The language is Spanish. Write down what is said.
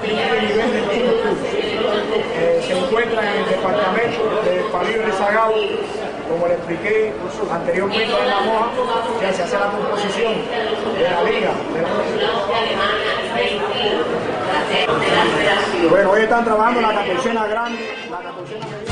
nivel de club. Se encuentra en el departamento de Palillo Rezagado, como le expliqué anteriormente en La Moja, que se hace la composición de la liga. Bueno, hoy están trabajando la capuchina grande, la capuchina